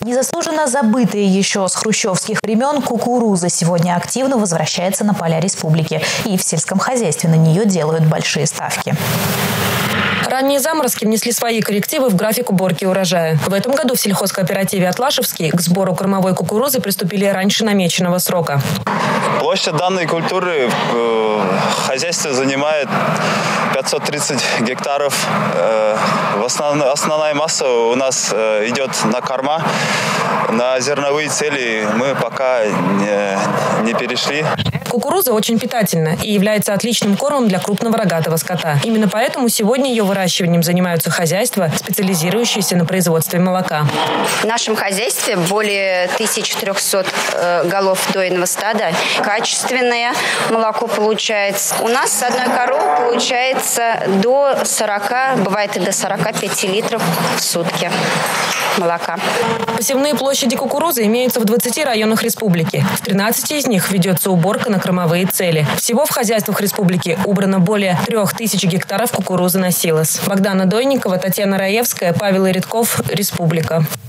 Незаслуженно забытая еще с хрущевских времен кукуруза сегодня активно возвращается на поля республики. И в сельском хозяйстве на нее делают большие ставки. Ранние заморозки внесли свои коррективы в график уборки урожая. В этом году в сельхозкооперативе «Атлашевский» к сбору кормовой кукурузы приступили раньше намеченного срока. Площадь данной культуры хозяйство занимает 530 гектаров. Основная масса у нас идет на корма. На зерновые цели мы пока не перешли. Кукуруза очень питательна и является отличным кормом для крупного рогатого скота. Именно поэтому сегодня ее выращиванием занимаются хозяйства, специализирующиеся на производстве молока. В нашем хозяйстве более 1300 голов дойного стада. Качественное молоко получается. У нас с одной коровы получается до 40, бывает и до 45 литров в сутки молока. Посевные площади кукурузы имеются в 20 районах республики. В 13 из них ведется уборка на кормовые цели. Всего в хозяйствах республики убрано более 3000 гектаров кукурузы на силос. Богдана Дойникова, Татьяна Раевская, Павел Иридков, Республика.